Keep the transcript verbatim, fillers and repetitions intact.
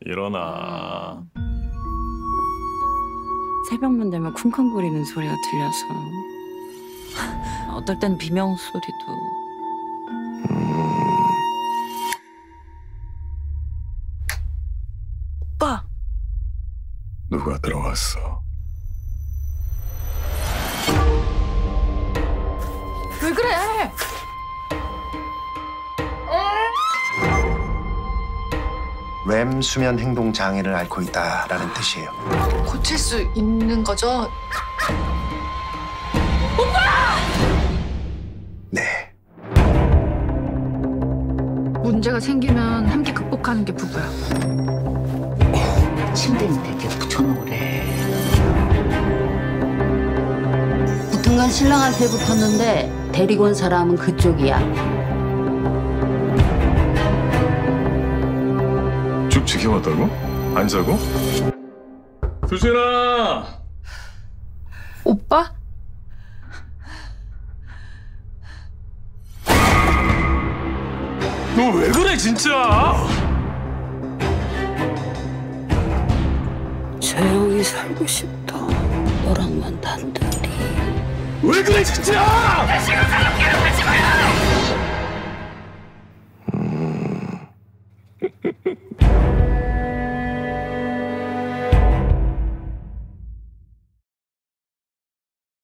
일어나. 새벽만 되면 쿵쾅거리는 소리가 들려서 어떨 땐 비명 소리도. 오빠! 누가 들어왔어? 왜 그래? 렘 수면 행동 장애를 앓고 있다라는 뜻이에요. 고칠 수 있는 거죠? 네. 문제가 생기면 함께 극복하는 게 부부야. 침대 밑에 이렇게 붙여놓으래. 붙은 건 신랑한테 붙었는데 데리고 온 사람은 그쪽이야. 쭉 지켜봤다고? 안 자고? 수진아! 오빠? 너 왜 그래 진짜? 조용히 살고 싶다. 너랑만 단둘이. 왜 그래 진짜? 지금 사람 괴롭히지 마요!